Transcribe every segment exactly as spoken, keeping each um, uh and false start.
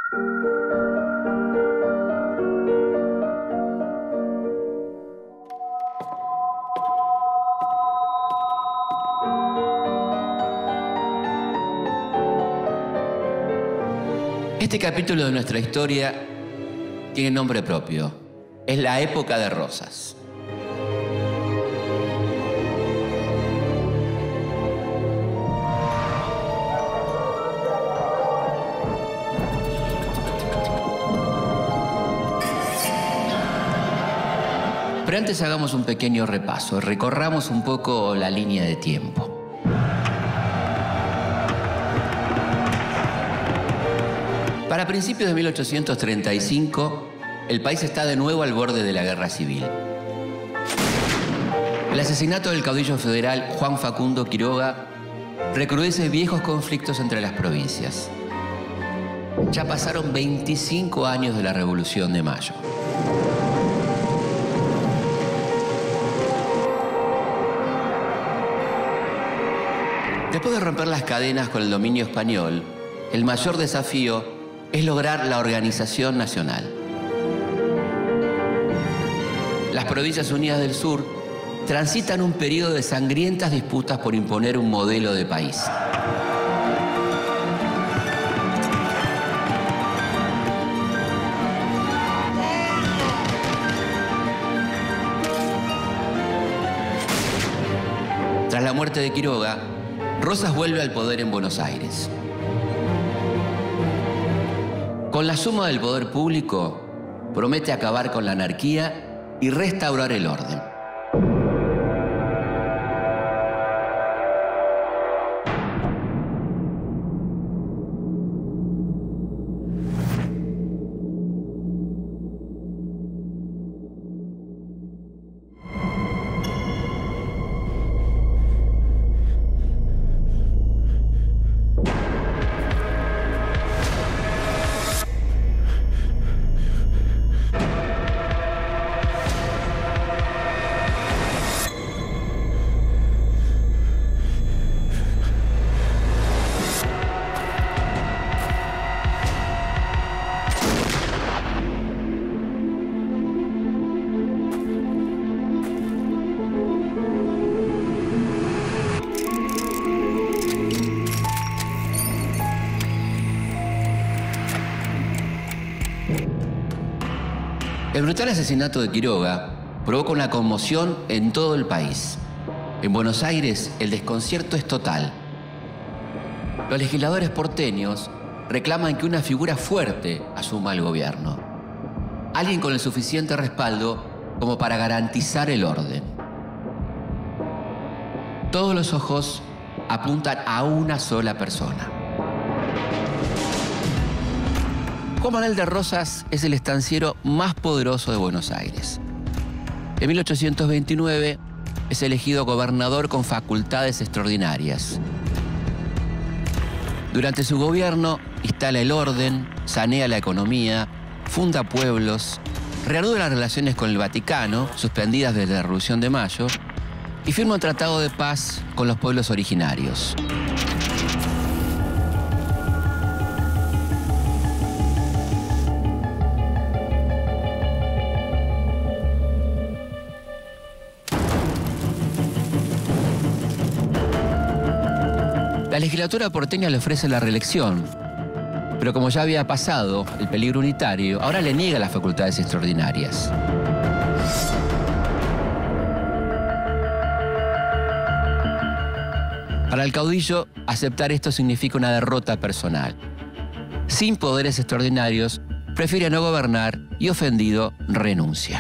Este capítulo de nuestra historia tiene nombre propio. Es la época de Rosas. Pero antes hagamos un pequeño repaso, recorramos un poco la línea de tiempo. Para principios de mil ochocientos treinta y cinco, el país está de nuevo al borde de la guerra civil. El asesinato del caudillo federal Juan Facundo Quiroga recrudece viejos conflictos entre las provincias. Ya pasaron veinticinco años de la Revolución de Mayo. Después de romper las cadenas con el dominio español, el mayor desafío es lograr la organización nacional. Las Provincias Unidas del Sur transitan un periodo de sangrientas disputas por imponer un modelo de país. Tras la muerte de Quiroga, Rosas vuelve al poder en Buenos Aires. Con la suma del poder público, promete acabar con la anarquía y restaurar el orden. El brutal asesinato de Quiroga provoca una conmoción en todo el país. En Buenos Aires, el desconcierto es total. Los legisladores porteños reclaman que una figura fuerte asuma el gobierno. Alguien con el suficiente respaldo como para garantizar el orden. Todos los ojos apuntan a una sola persona. Juan Manuel de Rosas es el estanciero más poderoso de Buenos Aires. En mil ochocientos veintinueve es elegido gobernador con facultades extraordinarias. Durante su gobierno instala el orden, sanea la economía, funda pueblos, reanuda las relaciones con el Vaticano, suspendidas desde la Revolución de Mayo, y firma un tratado de paz con los pueblos originarios. La legislatura porteña le ofrece la reelección, pero como ya había pasado el peligro unitario, ahora le niega las facultades extraordinarias. Para el caudillo, aceptar esto significa una derrota personal. Sin poderes extraordinarios, prefiere no gobernar y, ofendido, renuncia.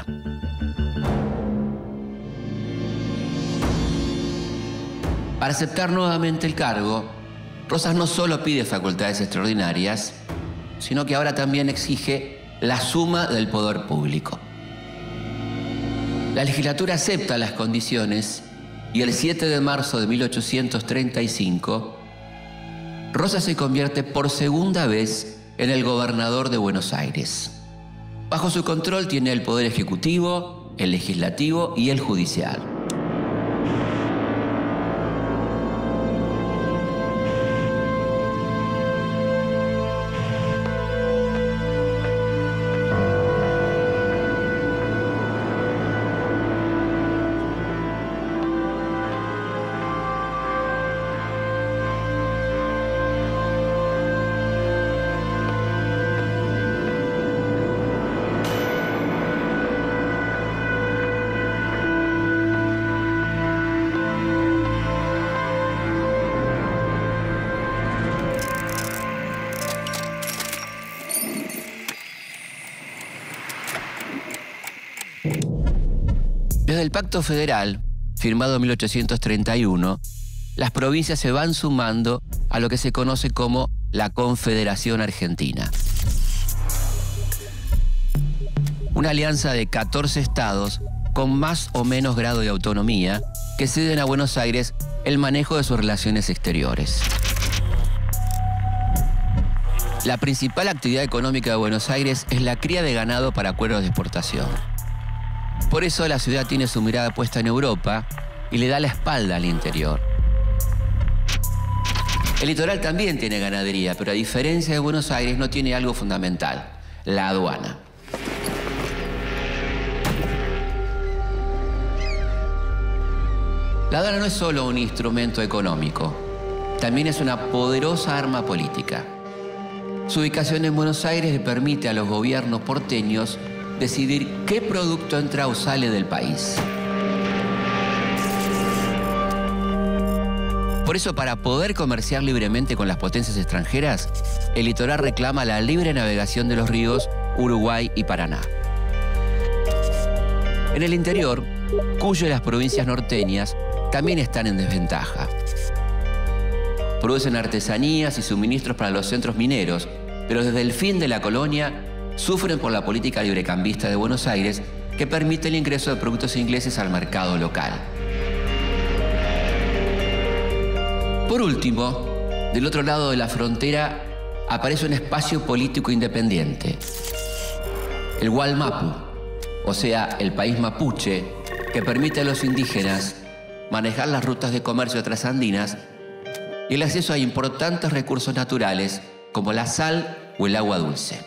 Para aceptar nuevamente el cargo, Rosas no solo pide facultades extraordinarias, sino que ahora también exige la suma del poder público. La legislatura acepta las condiciones y el siete de marzo de mil ochocientos treinta y cinco, Rosas se convierte por segunda vez en el gobernador de Buenos Aires. Bajo su control tiene el poder ejecutivo, el legislativo y el judicial. Desde el Pacto Federal, firmado en mil ochocientos treinta y uno, las provincias se van sumando a lo que se conoce como la Confederación Argentina. Una alianza de catorce estados con más o menos grado de autonomía que ceden a Buenos Aires el manejo de sus relaciones exteriores. La principal actividad económica de Buenos Aires es la cría de ganado para cueros de exportación. Por eso la ciudad tiene su mirada puesta en Europa y le da la espalda al interior. El litoral también tiene ganadería, pero a diferencia de Buenos Aires no tiene algo fundamental: la aduana. La aduana no es solo un instrumento económico, también es una poderosa arma política. Su ubicación en Buenos Aires le permite a los gobiernos porteños decidir qué producto entra o sale del país. Por eso, para poder comerciar libremente con las potencias extranjeras, el litoral reclama la libre navegación de los ríos Uruguay y Paraná. En el interior, Cuyo y las provincias norteñas también están en desventaja. Producen artesanías y suministros para los centros mineros, pero desde el fin de la colonia sufren por la política librecambista de Buenos Aires, que permite el ingreso de productos ingleses al mercado local. Por último, del otro lado de la frontera aparece un espacio político independiente, el Gualmapu, o sea, el país mapuche, que permite a los indígenas manejar las rutas de comercio trasandinas y el acceso a importantes recursos naturales como la sal o el agua dulce.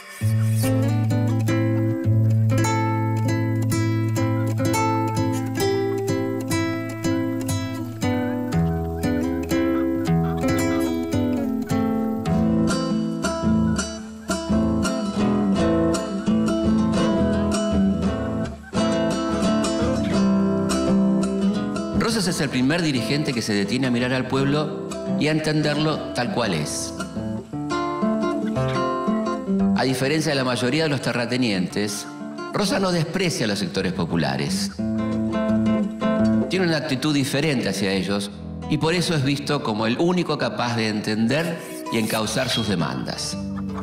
Rosas es el primer dirigente que se detiene a mirar al pueblo y a entenderlo tal cual es. A diferencia de la mayoría de los terratenientes, Rosas no desprecia a los sectores populares. Tiene una actitud diferente hacia ellos y por eso es visto como el único capaz de entender y encauzar sus demandas.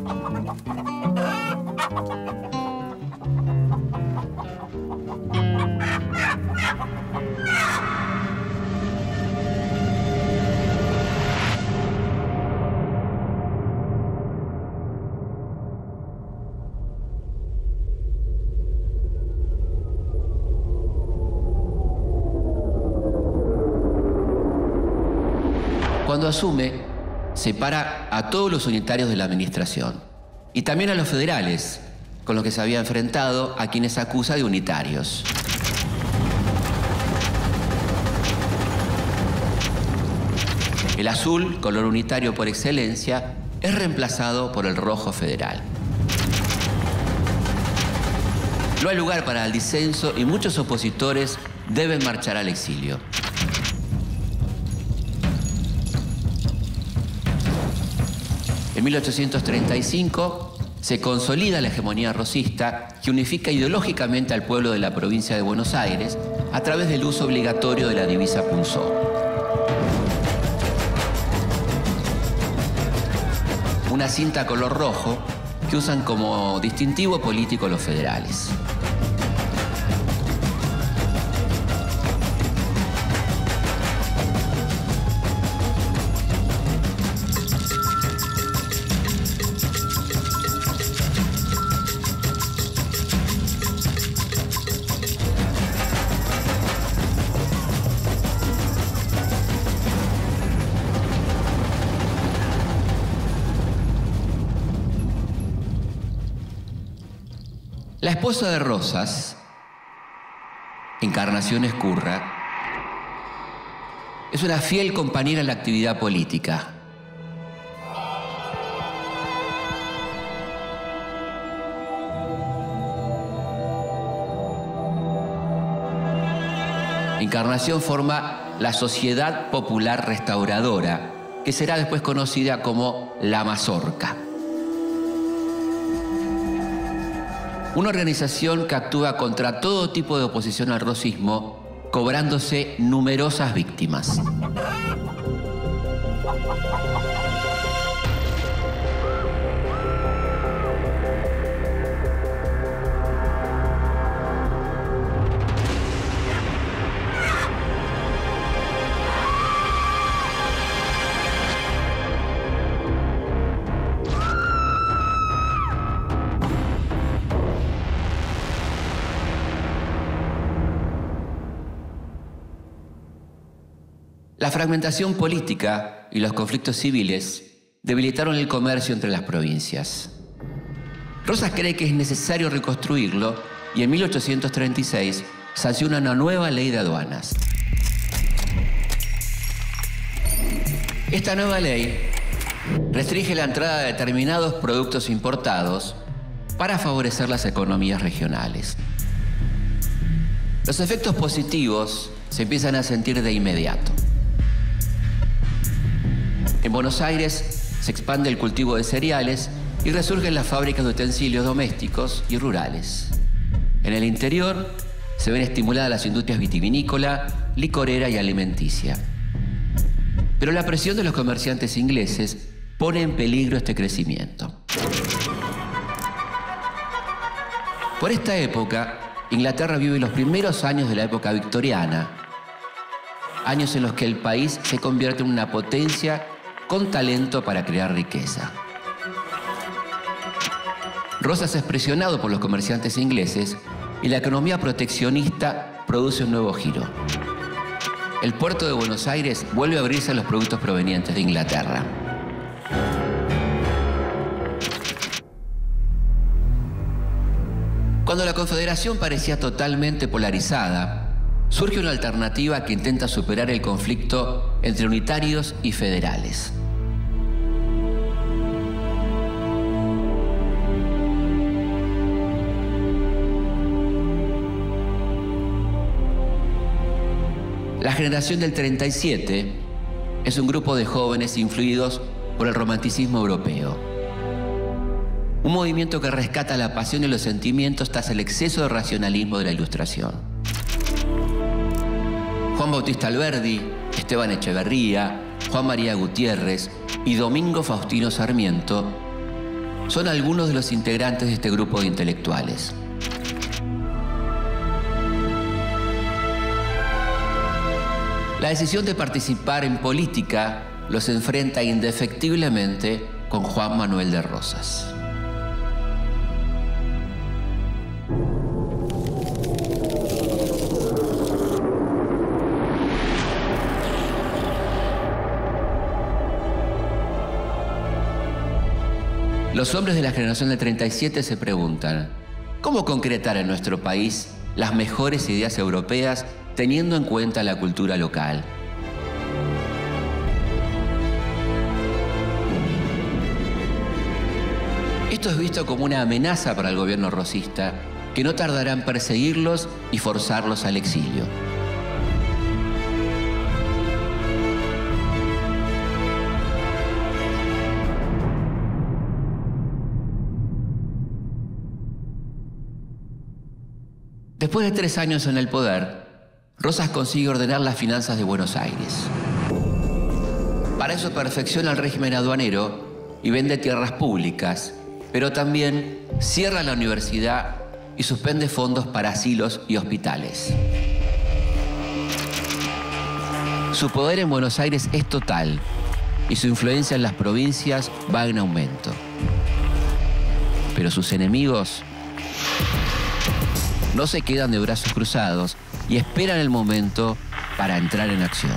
Cuando asume, separa a todos los unitarios de la administración y también a los federales, con los que se había enfrentado, a quienes acusa de unitarios. El azul, color unitario por excelencia, es reemplazado por el rojo federal. No hay lugar para el disenso y muchos opositores deben marchar al exilio. En mil ochocientos treinta y cinco se consolida la hegemonía rosista que unifica ideológicamente al pueblo de la provincia de Buenos Aires a través del uso obligatorio de la divisa punzó. Una cinta color rojo que usan como distintivo político los federales. La esposa de Rosas, Encarnación Ezcurra, es una fiel compañera en la actividad política. Encarnación forma la Sociedad Popular Restauradora, que será después conocida como La Mazorca. Una organización que actúa contra todo tipo de oposición al rosismo, cobrándose numerosas víctimas. La fragmentación política y los conflictos civiles debilitaron el comercio entre las provincias. Rosas cree que es necesario reconstruirlo y en mil ochocientos treinta y seis sanciona una nueva ley de aduanas. Esta nueva ley restringe la entrada de determinados productos importados para favorecer las economías regionales. Los efectos positivos se empiezan a sentir de inmediato. En Buenos Aires se expande el cultivo de cereales y resurgen las fábricas de utensilios domésticos y rurales. En el interior se ven estimuladas las industrias vitivinícola, licorera y alimenticia. Pero la presión de los comerciantes ingleses pone en peligro este crecimiento. Por esta época, Inglaterra vive los primeros años de la época victoriana, años en los que el país se convierte en una potencia con talento para crear riqueza. Rosas es presionado por los comerciantes ingleses y la economía proteccionista produce un nuevo giro. El puerto de Buenos Aires vuelve a abrirse a los productos provenientes de Inglaterra. Cuando la Confederación parecía totalmente polarizada, surge una alternativa que intenta superar el conflicto entre unitarios y federales. La generación del treinta y siete es un grupo de jóvenes influidos por el romanticismo europeo. Un movimiento que rescata la pasión y los sentimientos tras el exceso de racionalismo de la Ilustración. Juan Bautista Alberdi, Esteban Echeverría, Juan María Gutiérrez y Domingo Faustino Sarmiento son algunos de los integrantes de este grupo de intelectuales. La decisión de participar en política los enfrenta indefectiblemente con Juan Manuel de Rosas. Los hombres de la generación del treinta y siete se preguntan, ¿cómo concretar en nuestro país las mejores ideas europeas teniendo en cuenta la cultura local? Esto es visto como una amenaza para el gobierno rosista, que no tardará en perseguirlos y forzarlos al exilio. Después de tres años en el poder, Rosas consigue ordenar las finanzas de Buenos Aires. Para eso perfecciona el régimen aduanero y vende tierras públicas, pero también cierra la universidad y suspende fondos para asilos y hospitales. Su poder en Buenos Aires es total y su influencia en las provincias va en aumento. Pero sus enemigos no se quedan de brazos cruzados y esperan el momento para entrar en acción.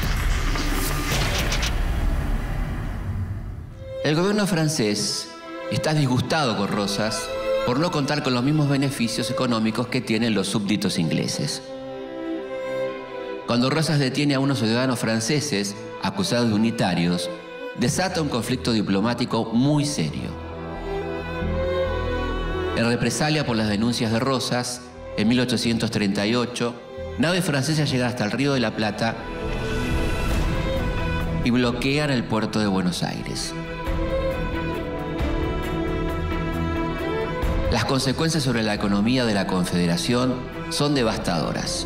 El gobierno francés está disgustado con Rosas por no contar con los mismos beneficios económicos que tienen los súbditos ingleses. Cuando Rosas detiene a unos ciudadanos franceses acusados de unitarios, desata un conflicto diplomático muy serio. En represalia por las denuncias de Rosas, en mil ochocientos treinta y ocho, naves francesas llegan hasta el Río de la Plata y bloquean el puerto de Buenos Aires. Las consecuencias sobre la economía de la Confederación son devastadoras.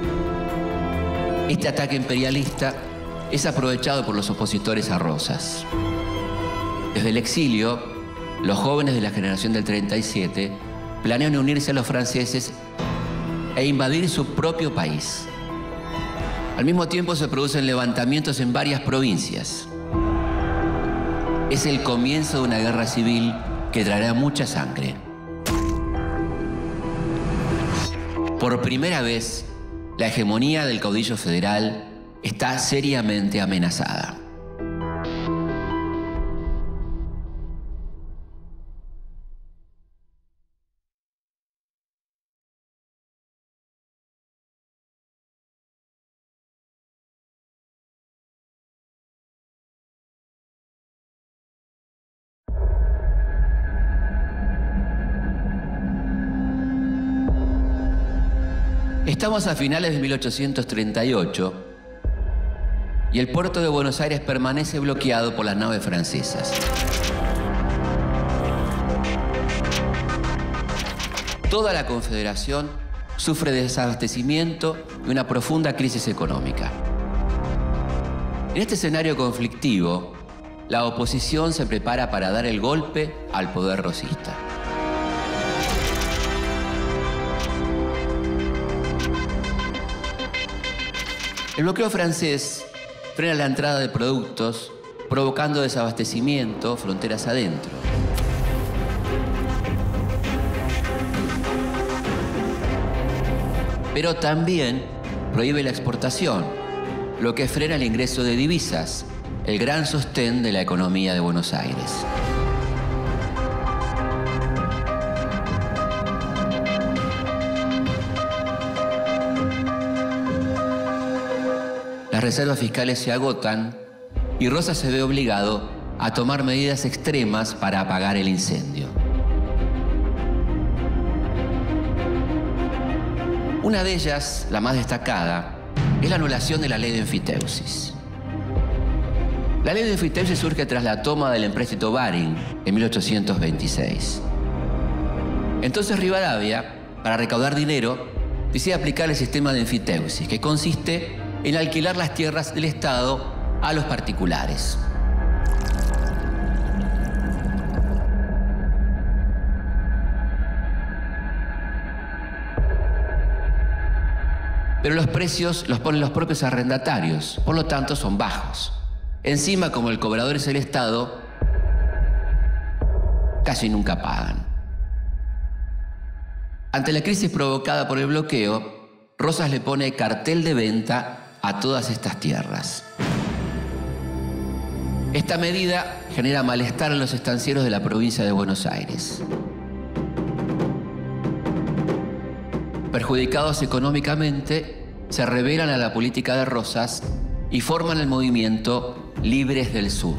Este ataque imperialista es aprovechado por los opositores a Rosas. Desde el exilio, los jóvenes de la generación del treinta y siete planean unirse a los franceses e invadir su propio país. Al mismo tiempo se producen levantamientos en varias provincias. Es el comienzo de una guerra civil que traerá mucha sangre. Por primera vez, la hegemonía del caudillo federal está seriamente amenazada. Estamos a finales de mil ochocientos treinta y ocho y el puerto de Buenos Aires permanece bloqueado por las naves francesas. Toda la Confederación sufre desabastecimiento y una profunda crisis económica. En este escenario conflictivo, la oposición se prepara para dar el golpe al poder rosista. El bloqueo francés frena la entrada de productos, provocando desabastecimiento fronteras adentro. Pero también prohíbe la exportación, lo que frena el ingreso de divisas, el gran sostén de la economía de Buenos Aires. Las reservas fiscales se agotan y Rosas se ve obligado a tomar medidas extremas para apagar el incendio. Una de ellas, la más destacada, es la anulación de la ley de enfiteusis. La ley de enfiteusis surge tras la toma del empréstito Baring en mil ochocientos veintiséis. Entonces Rivadavia, para recaudar dinero, decide aplicar el sistema de enfiteusis, que consiste en alquilar las tierras del Estado a los particulares. Pero los precios los ponen los propios arrendatarios, por lo tanto son bajos. Encima, como el cobrador es el Estado, casi nunca pagan. Ante la crisis provocada por el bloqueo, Rosas le pone cartel de venta a todas estas tierras. Esta medida genera malestar en los estancieros de la provincia de Buenos Aires. Perjudicados económicamente, se rebelan a la política de Rosas y forman el movimiento Libres del Sur.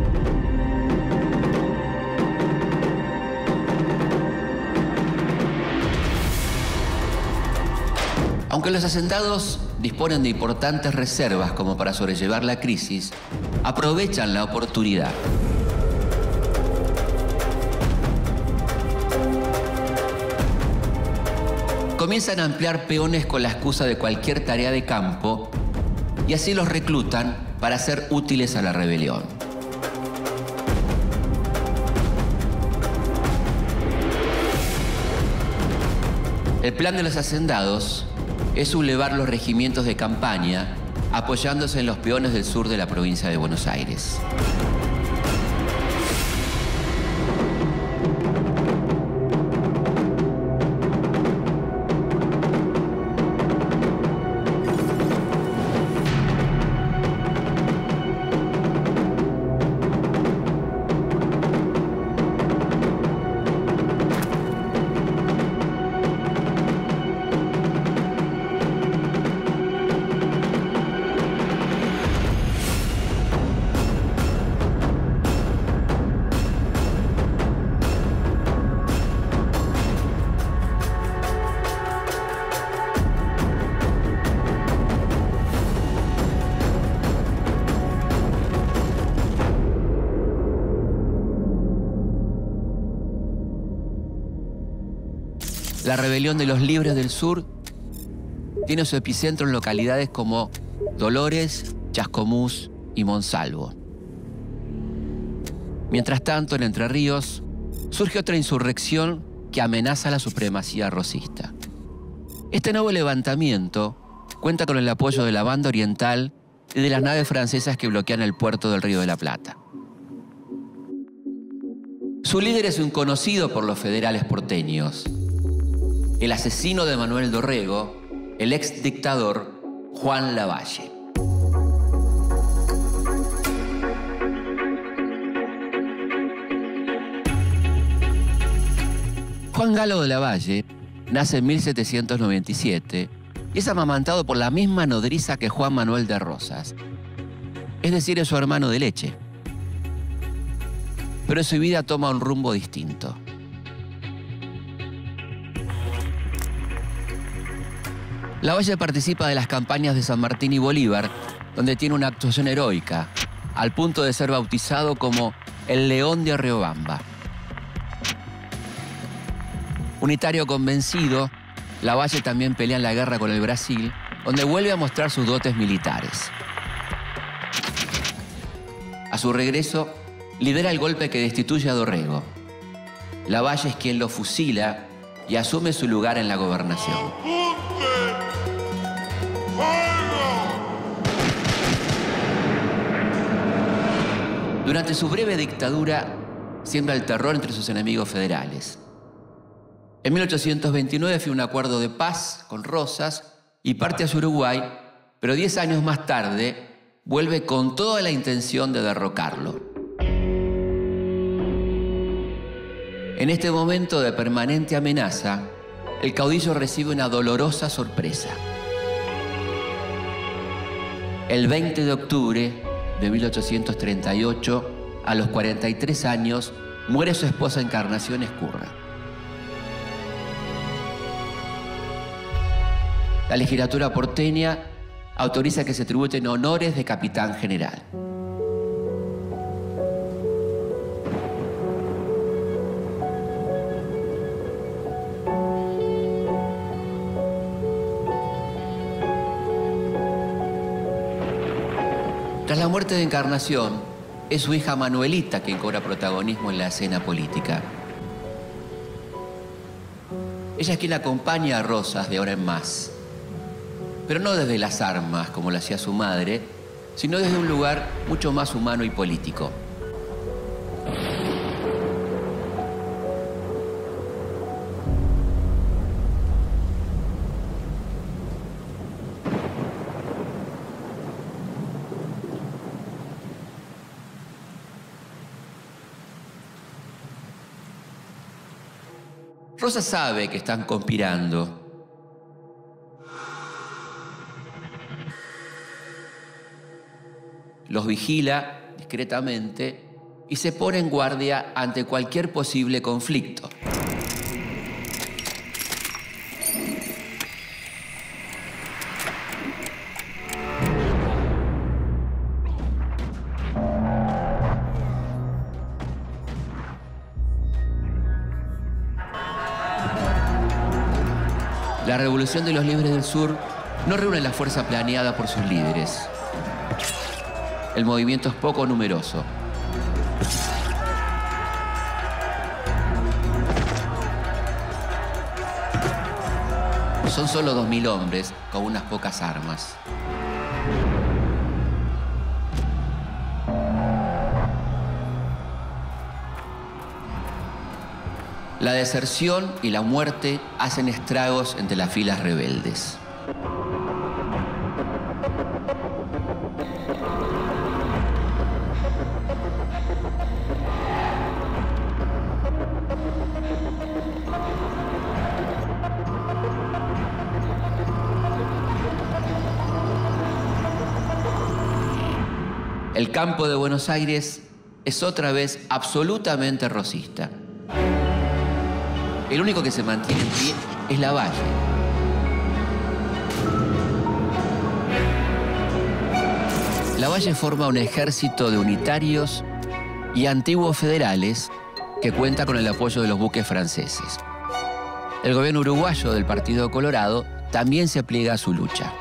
Aunque los hacendados disponen de importantes reservas como para sobrellevar la crisis, aprovechan la oportunidad. Comienzan a emplear peones con la excusa de cualquier tarea de campo y así los reclutan para ser útiles a la rebelión. El plan de los hacendados es sublevar los regimientos de campaña apoyándose en los peones del sur de la provincia de Buenos Aires. La rebelión de los Libres del Sur tiene su epicentro en localidades como Dolores, Chascomús y Monsalvo. Mientras tanto, en Entre Ríos, surge otra insurrección que amenaza la supremacía rosista. Este nuevo levantamiento cuenta con el apoyo de la Banda Oriental y de las naves francesas que bloquean el puerto del Río de la Plata. Su líder es un conocido por los federales porteños, el asesino de Manuel Dorrego, el ex dictador Juan Lavalle. Juan Galo de Lavalle nace en mil setecientos noventa y siete y es amamantado por la misma nodriza que Juan Manuel de Rosas, es decir, es su hermano de leche. Pero su vida toma un rumbo distinto. Lavalle participa de las campañas de San Martín y Bolívar, donde tiene una actuación heroica, al punto de ser bautizado como el León de Riobamba. Unitario convencido, Lavalle también pelea en la guerra con el Brasil, donde vuelve a mostrar sus dotes militares. A su regreso, lidera el golpe que destituye a Dorrego. Lavalle es quien lo fusila y asume su lugar en la gobernación. Durante su breve dictadura, siembra el terror entre sus enemigos federales. En mil ochocientos veintinueve firma un acuerdo de paz con Rosas y parte hacia Uruguay, pero diez años más tarde vuelve con toda la intención de derrocarlo. En este momento de permanente amenaza, el caudillo recibe una dolorosa sorpresa. El veinte de octubre de mil ochocientos treinta y ocho, a los cuarenta y tres años, muere su esposa Encarnación Ezcurra. La legislatura porteña autoriza que se tributen honores de capitán general. Tras la muerte de Encarnación, es su hija Manuelita quien cobra protagonismo en la escena política. Ella es quien acompaña a Rosas de ahora en más, pero no desde las armas, como lo hacía su madre, sino desde un lugar mucho más humano y político. Rosas sabe que están conspirando. Los vigila discretamente y se pone en guardia ante cualquier posible conflicto. La Revolución de los Libres del Sur no reúne la fuerza planeada por sus líderes. El movimiento es poco numeroso. Son solo dos mil hombres con unas pocas armas. La deserción y la muerte hacen estragos entre las filas rebeldes. El campo de Buenos Aires es otra vez absolutamente rosista. El único que se mantiene en pie es Lavalle. Lavalle forma un ejército de unitarios y antiguos federales que cuenta con el apoyo de los buques franceses. El gobierno uruguayo del Partido Colorado también se pliega a su lucha.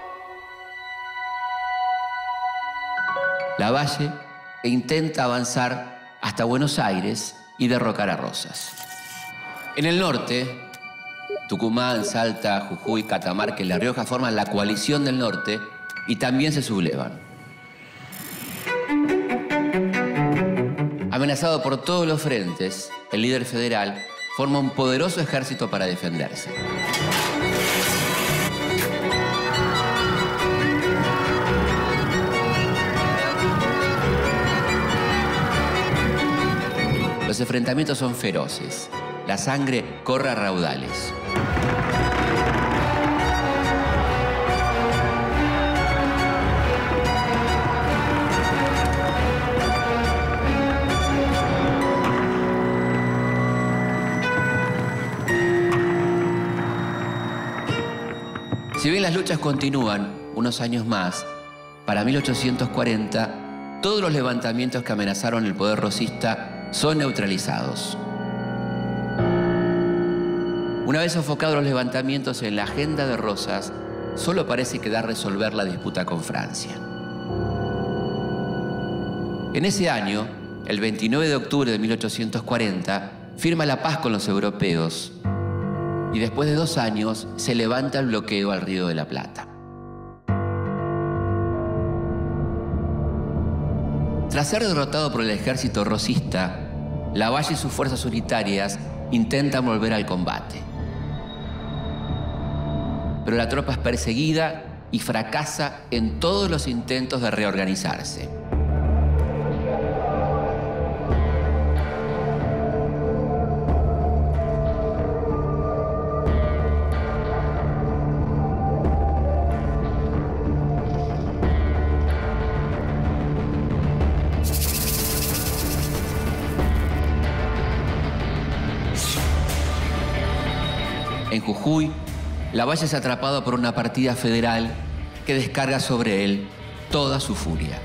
Lavalle intenta avanzar hasta Buenos Aires y derrocar a Rosas. En el norte, Tucumán, Salta, Jujuy, Catamarca y La Rioja forman la coalición del norte y también se sublevan. Amenazado por todos los frentes, el líder federal forma un poderoso ejército para defenderse. Los enfrentamientos son feroces. La sangre corre a raudales. Si bien las luchas continúan unos años más, para mil ochocientos cuarenta, todos los levantamientos que amenazaron el poder rosista son neutralizados. Una vez sofocados los levantamientos en la agenda de Rosas, solo parece quedar resolver la disputa con Francia. En ese año, el veintinueve de octubre de mil ochocientos cuarenta, firma la paz con los europeos y después de dos años se levanta el bloqueo al Río de la Plata. Tras ser derrotado por el ejército rosista, Lavalle y sus fuerzas unitarias intentan volver al combate. Pero la tropa es perseguida y fracasa en todos los intentos de reorganizarse. En Jujuy, Lavalle es atrapado por una partida federal que descarga sobre él toda su furia.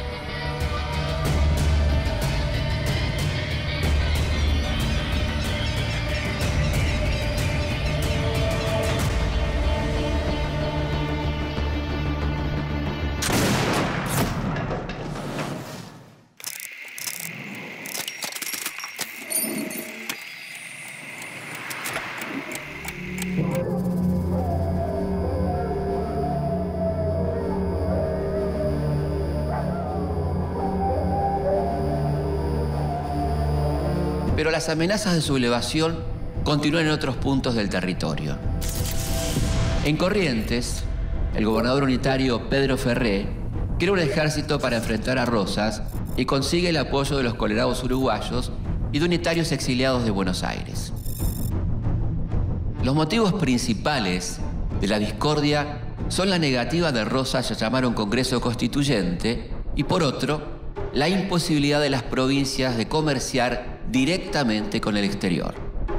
Pero las amenazas de sublevación continúan en otros puntos del territorio. En Corrientes, el gobernador unitario Pedro Ferré crea un ejército para enfrentar a Rosas y consigue el apoyo de los colorados uruguayos y de unitarios exiliados de Buenos Aires. Los motivos principales de la discordia son la negativa de Rosas a llamar a un Congreso Constituyente y, por otro, la imposibilidad de las provincias de comerciar directamente con el exterior.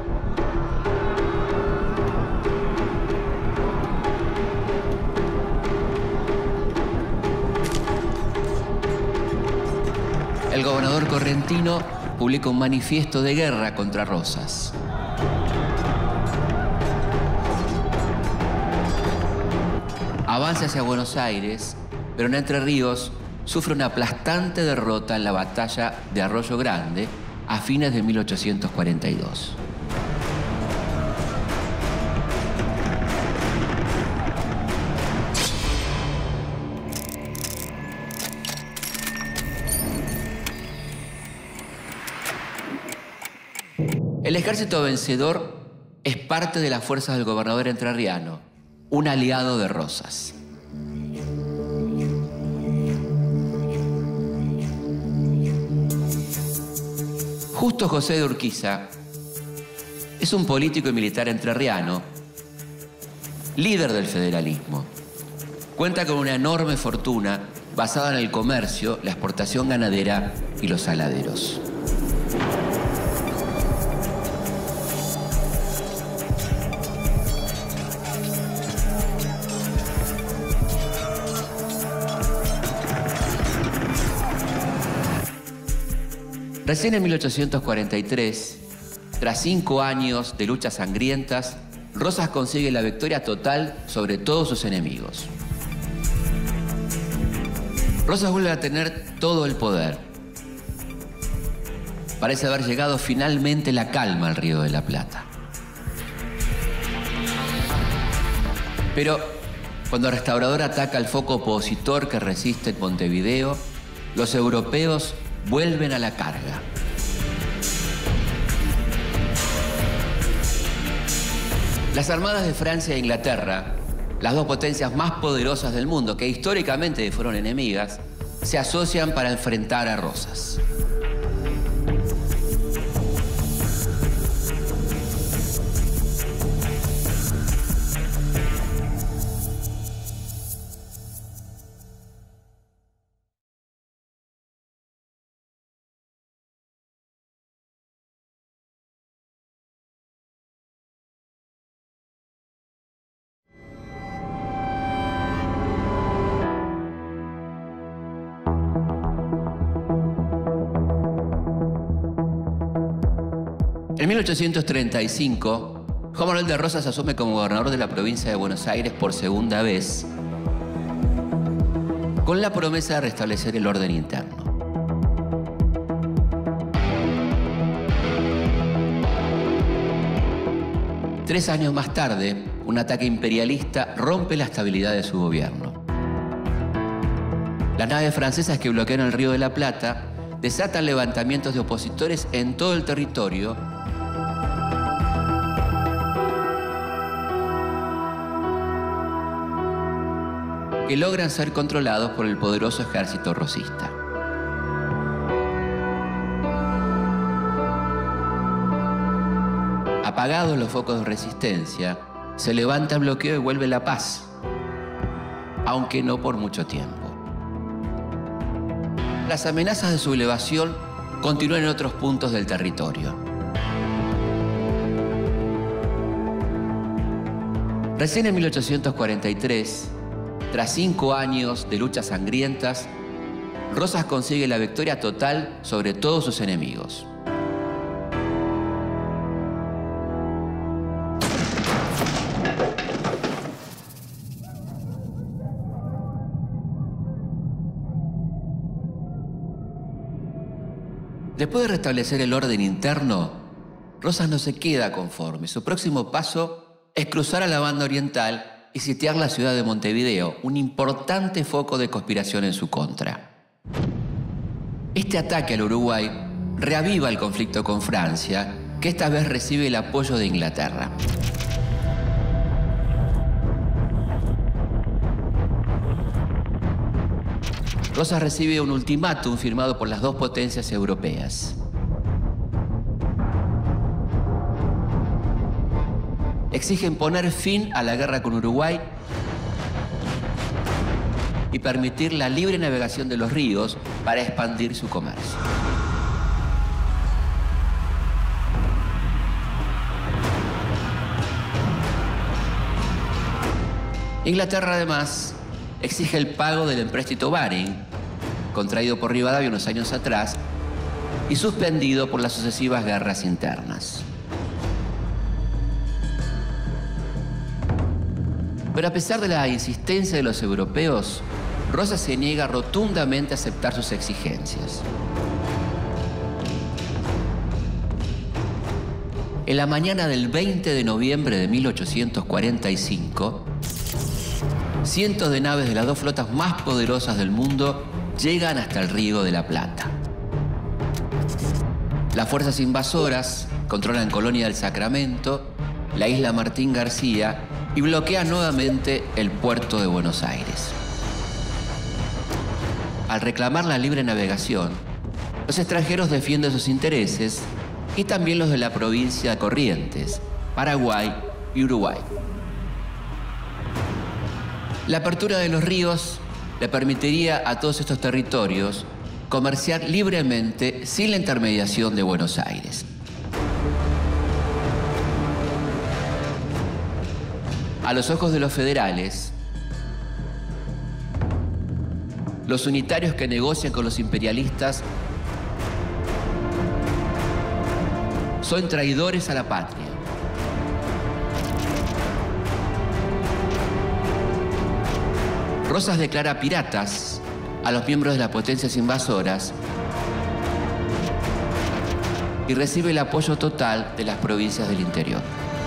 El gobernador correntino publica un manifiesto de guerra contra Rosas. Avanza hacia Buenos Aires, pero en Entre Ríos sufre una aplastante derrota en la batalla de Arroyo Grande a fines de mil ochocientos cuarenta y dos. El ejército vencedor es parte de las fuerzas del gobernador entrerriano, un aliado de Rosas. Justo José de Urquiza es un político y militar entrerriano, líder del federalismo. Cuenta con una enorme fortuna basada en el comercio, la exportación ganadera y los saladeros. Recién en mil ochocientos cuarenta y tres, Tras cinco años de luchas sangrientas, Rosas consigue la victoria total sobre todos sus enemigos. Rosas vuelve a tener todo el poder. Parece haber llegado finalmente la calma al Río de la Plata. Pero cuando el restaurador ataca al foco opositor que resiste en Montevideo, los europeos vuelven a la carga. Las armadas de Francia e Inglaterra, las dos potencias más poderosas del mundo, que históricamente fueron enemigas, se asocian para enfrentar a Rosas. En mil ochocientos treinta y cinco, Juan Manuel de Rosas asume como gobernador de la provincia de Buenos Aires por segunda vez, con la promesa de restablecer el orden interno. Tres años más tarde, un ataque imperialista rompe la estabilidad de su gobierno. Las naves francesas que bloquean el Río de la Plata desatan levantamientos de opositores en todo el territorio que logran ser controlados por el poderoso ejército rosista. Apagados los focos de resistencia, se levanta el bloqueo y vuelve la paz, aunque no por mucho tiempo. Las amenazas de sublevación continúan en otros puntos del territorio. Recién en mil ochocientos cuarenta y tres, tras cinco años de luchas sangrientas, Rosas consigue la victoria total sobre todos sus enemigos. Después de restablecer el orden interno, Rosas no se queda conforme. Su próximo paso es cruzar a la banda oriental y sitiar la ciudad de Montevideo, un importante foco de conspiración en su contra. Este ataque al Uruguay reaviva el conflicto con Francia, que esta vez recibe el apoyo de Inglaterra. Rosas recibe un ultimátum firmado por las dos potencias europeas. Exigen poner fin a la guerra con Uruguay y permitir la libre navegación de los ríos para expandir su comercio. Inglaterra, además, exige el pago del empréstito Baring, contraído por Rivadavia unos años atrás y suspendido por las sucesivas guerras internas. Pero a pesar de la insistencia de los europeos, Rosas se niega rotundamente a aceptar sus exigencias. En la mañana del veinte de noviembre de mil ochocientos cuarenta y cinco, cientos de naves de las dos flotas más poderosas del mundo llegan hasta el Río de la Plata. Las fuerzas invasoras controlan Colonia del Sacramento, la isla Martín García y bloquean nuevamente el puerto de Buenos Aires. Al reclamar la libre navegación, los extranjeros defienden sus intereses y también los de la provincia de Corrientes, Paraguay y Uruguay. La apertura de los ríos le permitiría a todos estos territorios comerciar libremente sin la intermediación de Buenos Aires. A los ojos de los federales, los unitarios que negocian con los imperialistas son traidores a la patria. Rosas declara piratas a los miembros de las potencias invasoras y recibe el apoyo total de las provincias del interior.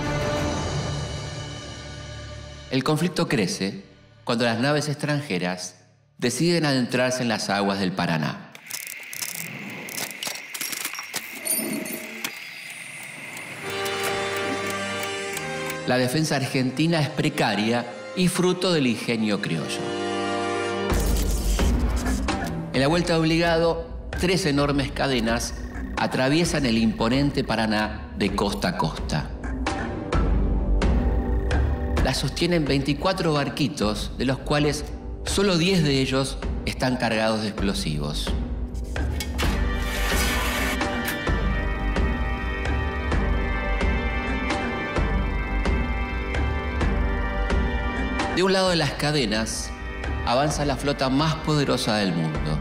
El conflicto crece cuando las naves extranjeras deciden adentrarse en las aguas del Paraná. La defensa argentina es precaria y fruto del ingenio criollo. En la vuelta obligado, tres enormes cadenas atraviesan el imponente Paraná de costa a costa. La sostienen veinticuatro barquitos, de los cuales solo diez de ellos están cargados de explosivos. De un lado de las cadenas avanza la flota más poderosa del mundo.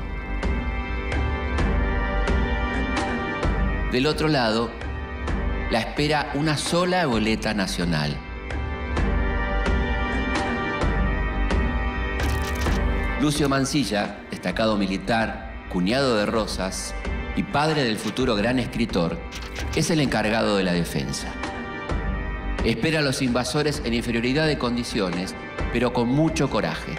Del otro lado la espera una sola goleta nacional. Lucio Mansilla, destacado militar, cuñado de Rosas y padre del futuro gran escritor, es el encargado de la defensa. Espera a los invasores en inferioridad de condiciones, pero con mucho coraje.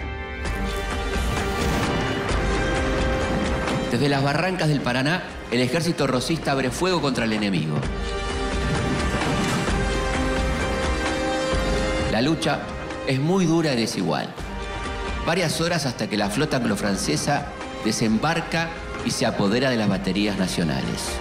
Desde las barrancas del Paraná, el ejército rosista abre fuego contra el enemigo. La lucha es muy dura y desigual. Varias horas hasta que la flota anglo-francesa desembarca y se apodera de las baterías nacionales.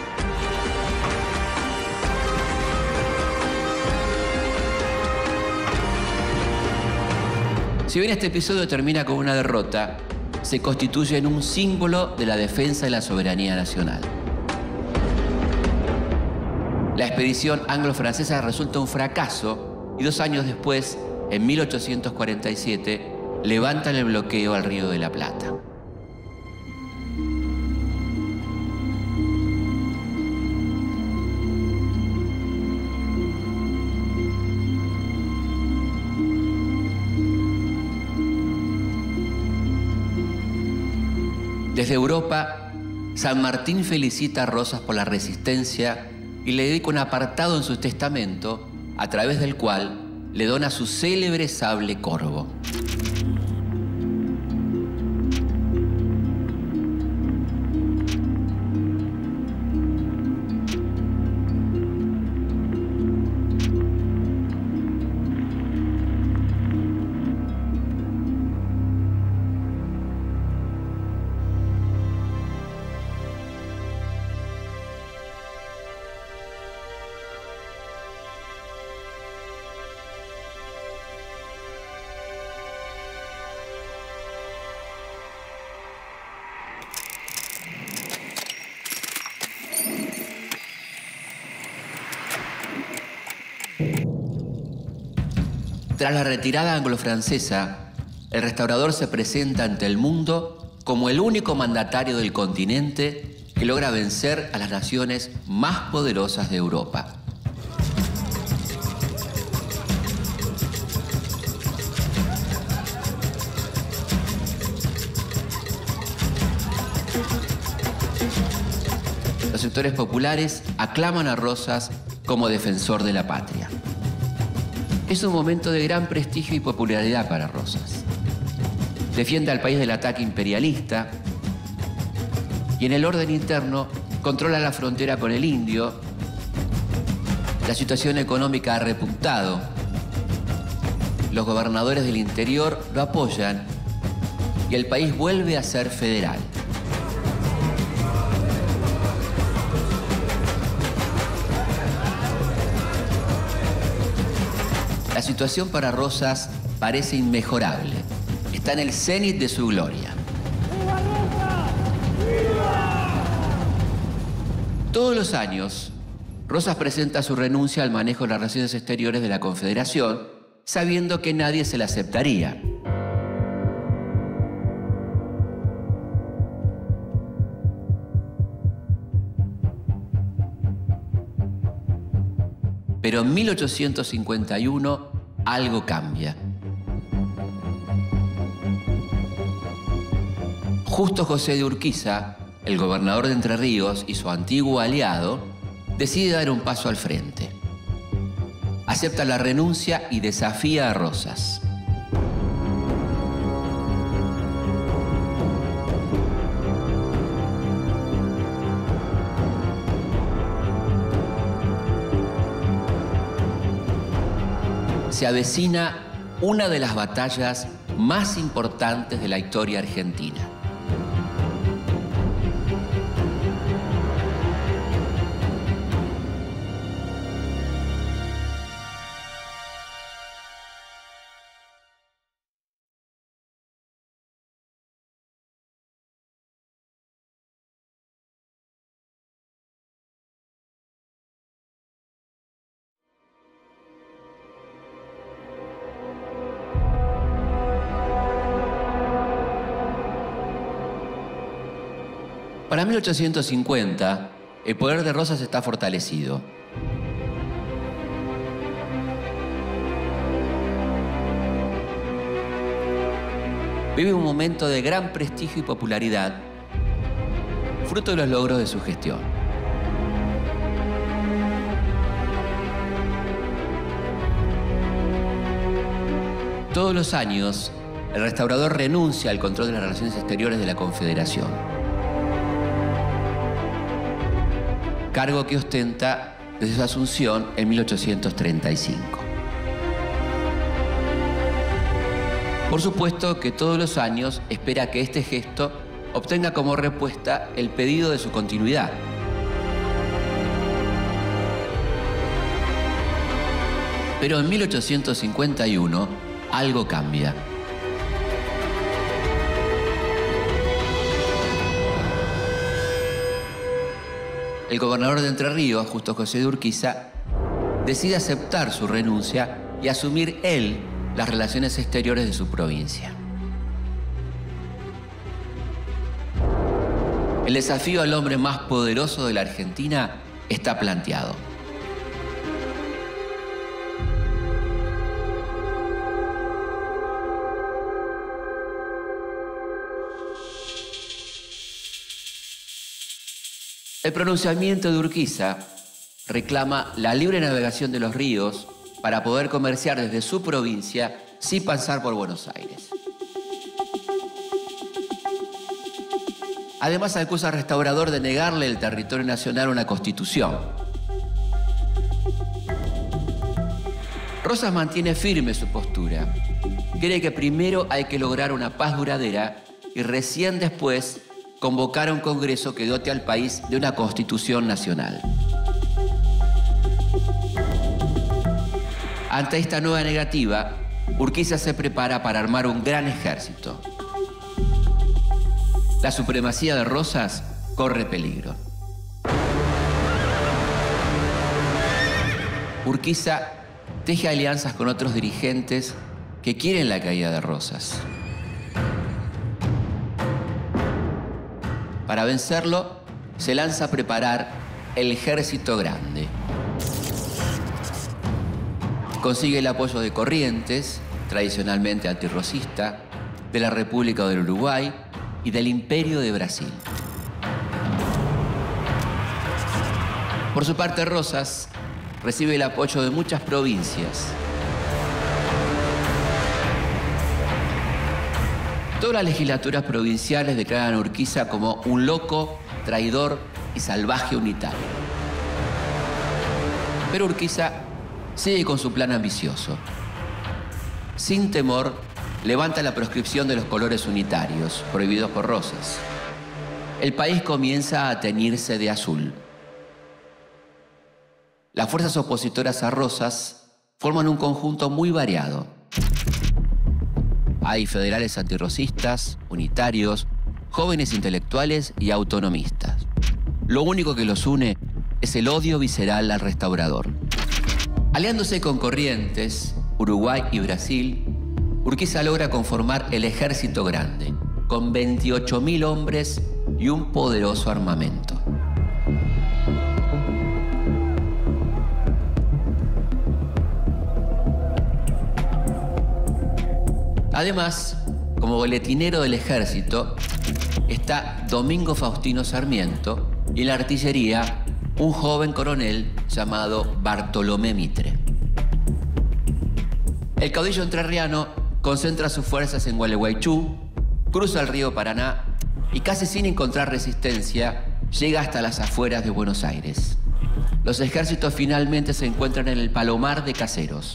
Si bien este episodio termina con una derrota, se constituye en un símbolo de la defensa de la soberanía nacional. La expedición anglo-francesa resulta un fracaso y dos años después, en mil ochocientos cuarenta y siete, levantan el bloqueo al Río de la Plata. Desde Europa, San Martín felicita a Rosas por la resistencia y le dedica un apartado en su testamento, a través del cual le dona su célebre sable corvo. Tras la retirada anglo-francesa, el restaurador se presenta ante el mundo como el único mandatario del continente que logra vencer a las naciones más poderosas de Europa. Los sectores populares aclaman a Rosas como defensor de la patria. Es un momento de gran prestigio y popularidad para Rosas. Defiende al país del ataque imperialista y en el orden interno controla la frontera con el indio. La situación económica ha repuntado. Los gobernadores del interior lo apoyan y el país vuelve a ser federal. La situación para Rosas parece inmejorable. Está en el cenit de su gloria. ¡Viva Rosas! ¡Viva! Todos los años, Rosas presenta su renuncia al manejo de las relaciones exteriores de la Confederación, sabiendo que nadie se la aceptaría. Pero en mil ochocientos cincuenta y uno algo cambia. Justo José de Urquiza, el gobernador de Entre Ríos y su antiguo aliado, decide dar un paso al frente. Acepta la renuncia y desafía a Rosas. Se avecina una de las batallas más importantes de la historia argentina. Para mil ochocientos cincuenta, el poder de Rosas está fortalecido. Vive un momento de gran prestigio y popularidad, fruto de los logros de su gestión. Todos los años, el restaurador renuncia al control de las relaciones exteriores de la Confederación, cargo que ostenta desde su asunción en mil ochocientos treinta y cinco. Por supuesto que todos los años espera que este gesto obtenga como respuesta el pedido de su continuidad. Pero en mil ochocientos cincuenta y uno algo cambia. El gobernador de Entre Ríos, Justo José de Urquiza, decide aceptar su renuncia y asumir él las relaciones exteriores de su provincia. El desafío al hombre más poderoso de la Argentina está planteado. El pronunciamiento de Urquiza reclama la libre navegación de los ríos para poder comerciar desde su provincia sin pasar por Buenos Aires. Además, acusa al restaurador de negarle el territorio nacional a una constitución. Rosas mantiene firme su postura. Cree que primero hay que lograr una paz duradera y recién después convocar a un congreso que dote al país de una constitución nacional. Ante esta nueva negativa, Urquiza se prepara para armar un gran ejército. La supremacía de Rosas corre peligro. Urquiza teje alianzas con otros dirigentes que quieren la caída de Rosas. Para vencerlo, se lanza a preparar el Ejército Grande. Consigue el apoyo de Corrientes, tradicionalmente antirrosista, de la República del Uruguay y del Imperio de Brasil. Por su parte, Rosas recibe el apoyo de muchas provincias. Todas las legislaturas provinciales declaran a Urquiza como un loco, traidor y salvaje unitario. Pero Urquiza sigue con su plan ambicioso. Sin temor, levanta la proscripción de los colores unitarios, prohibidos por Rosas. El país comienza a teñirse de azul. Las fuerzas opositoras a Rosas forman un conjunto muy variado. Hay federales antirrosistas, unitarios, jóvenes intelectuales y autonomistas. Lo único que los une es el odio visceral al restaurador. Aliándose con Corrientes, Uruguay y Brasil, Urquiza logra conformar el Ejército Grande, con veintiocho mil hombres y un poderoso armamento. Además, como boletinero del ejército, está Domingo Faustino Sarmiento y en la artillería un joven coronel llamado Bartolomé Mitre. El caudillo entrerriano concentra sus fuerzas en Gualeguaychú, cruza el río Paraná y casi sin encontrar resistencia llega hasta las afueras de Buenos Aires. Los ejércitos finalmente se encuentran en el Palomar de Caseros.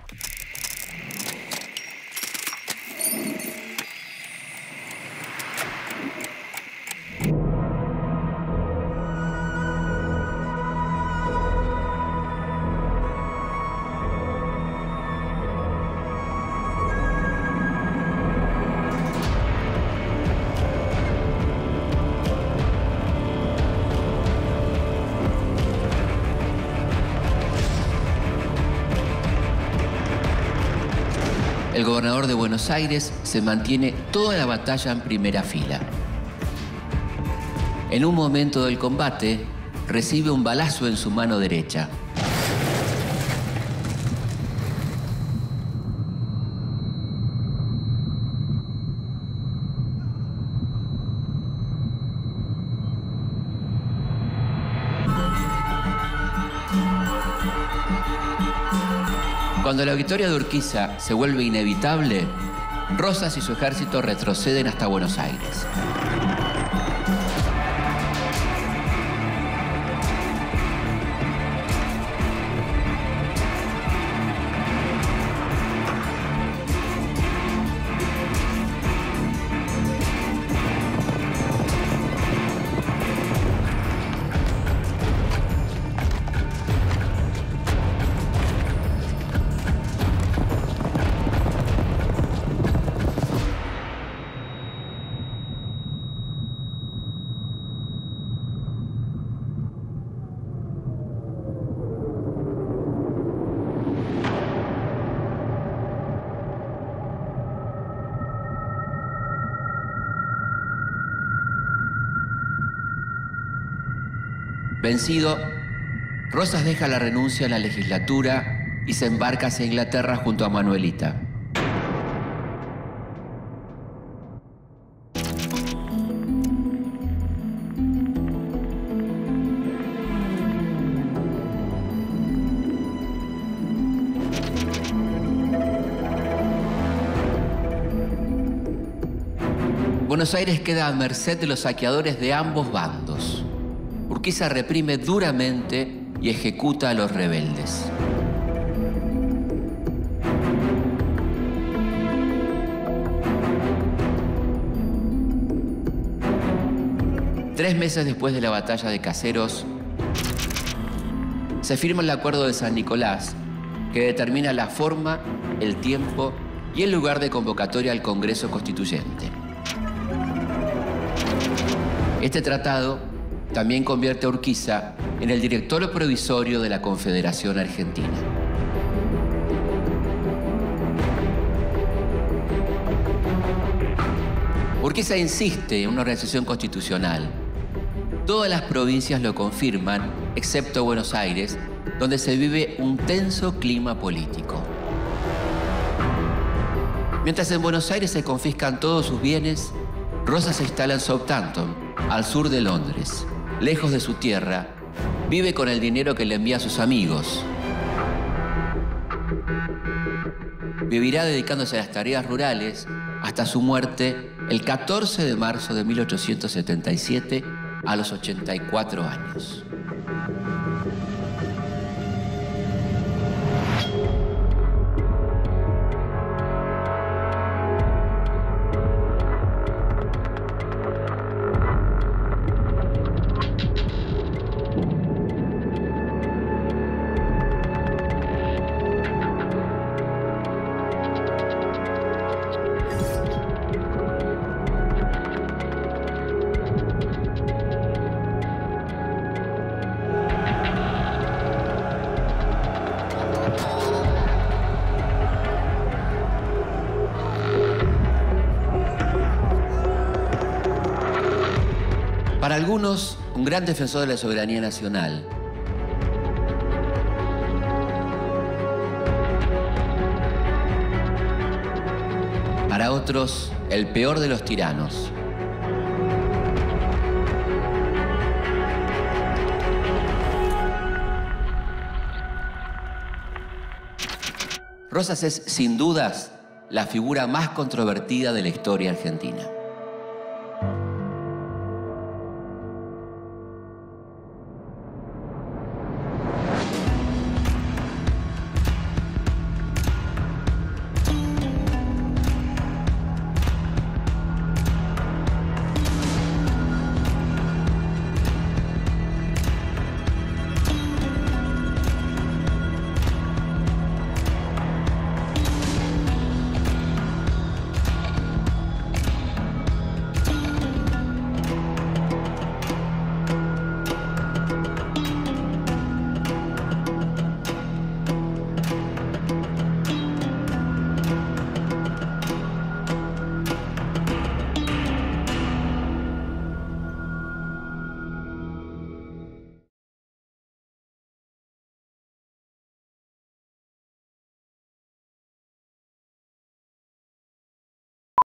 El gobernador de Buenos Aires se mantiene toda la batalla en primera fila. En un momento del combate, recibe un balazo en su mano derecha. Cuando la victoria de Urquiza se vuelve inevitable, Rosas y su ejército retroceden hasta Buenos Aires. Vencido, Rosas deja la renuncia a la legislatura y se embarca hacia Inglaterra junto a Manuelita. Buenos Aires queda a merced de los saqueadores de ambos bandos. Urquiza reprime duramente y ejecuta a los rebeldes. Tres meses después de la batalla de Caseros, se firma el Acuerdo de San Nicolás, que determina la forma, el tiempo y el lugar de convocatoria al Congreso Constituyente. Este tratado también convierte a Urquiza en el directorio provisorio de la Confederación Argentina. Urquiza insiste en una organización constitucional. Todas las provincias lo confirman, excepto Buenos Aires, donde se vive un tenso clima político. Mientras en Buenos Aires se confiscan todos sus bienes, Rosas se instala en Southampton, al sur de Londres. Lejos de su tierra, vive con el dinero que le envía a sus amigos. Vivirá dedicándose a las tareas rurales hasta su muerte el catorce de marzo de mil ochocientos setenta y siete a los ochenta y cuatro años. Para algunos, un gran defensor de la soberanía nacional. para otros el peor de los tiranos. Rosas es, sin dudas, la figura más controvertida de la historia argentina.